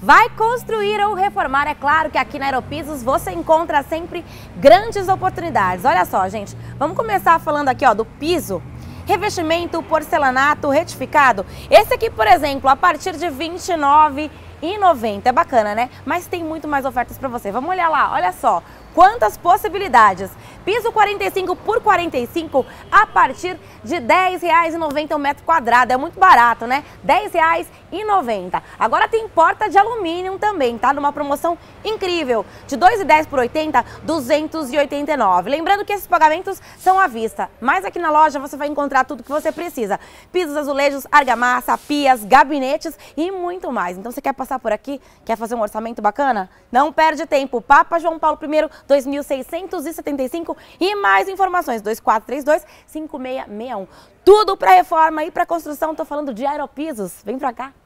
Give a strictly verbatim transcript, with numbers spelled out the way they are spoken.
Vai construir ou reformar? É claro que aqui na Aeropisos você encontra sempre grandes oportunidades. Olha só, gente, vamos começar falando aqui ó, do piso. Revestimento porcelanato retificado. Esse aqui, por exemplo, a partir de vinte e nove reais e noventa centavos. É bacana, né? Mas tem muito mais ofertas para você. Vamos olhar lá, olha só. Quantas possibilidades! Piso quarenta e cinco por quarenta e cinco a partir de dez reais e noventa centavos o metro quadrado. É muito barato, né? dez reais e noventa centavos. Agora tem porta de alumínio também, tá? Numa promoção incrível. De dois reais e dez centavos por oitenta, duzentos e oitenta e nove. Lembrando que esses pagamentos são à vista. Mas aqui na loja você vai encontrar tudo que você precisa. Pisos, azulejos, argamassa, pias, gabinetes e muito mais. Então você quer passar por aqui? Quer fazer um orçamento bacana? Não perde tempo. Papa João Paulo I, dois mil seiscentos e setenta e cinco e mais informações, dois quatro três dois, cinco seis seis um. Tudo para reforma e para construção, tô falando de Aeropisos. Vem pra cá.